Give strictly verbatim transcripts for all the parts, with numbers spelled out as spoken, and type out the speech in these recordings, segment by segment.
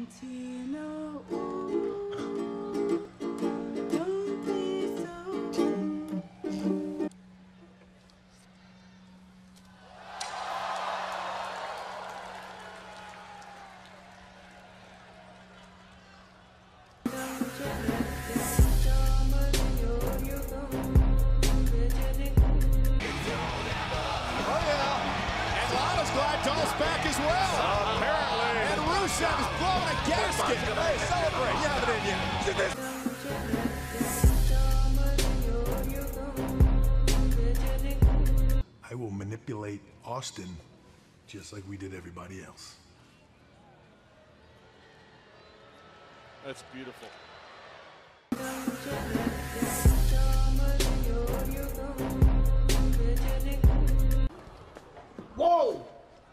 Dolph's back as well. Apparently. And Rusev is blowing a gasket. Hey, celebrate. You have it in you. I will manipulate Austin just like we did everybody else. That's beautiful. Whoa!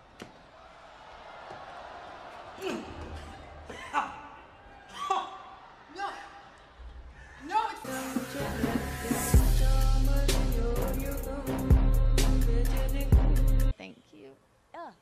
Thank you. Ugh.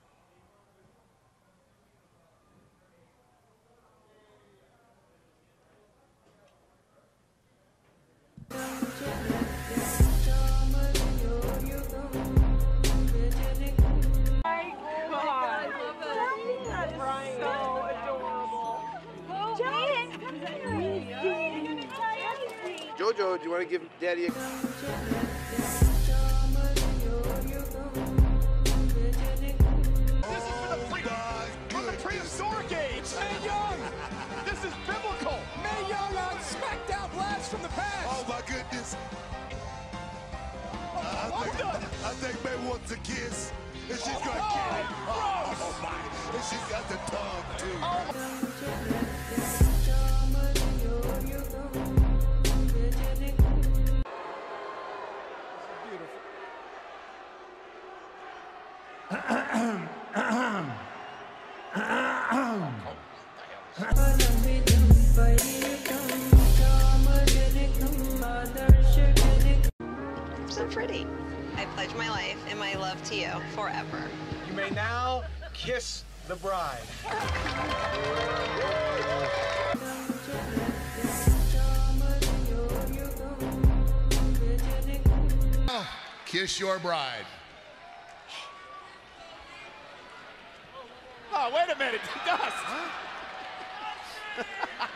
Jojo, do you want to give Daddy a... This is for the pre from the prehistoric age. Mae Young. This is biblical. Mae Young on SmackDown Blast from the past. Oh my goodness. Uh, I, think, I think Mae wants a kiss. And she's gonna oh, get it. Oh, gross. oh my. And she's got the tongue too. Oh. So pretty. I pledge my life and my love to you forever. You may now kiss the bride. Kiss your bride. Oh, wait a minute. Dust. Huh?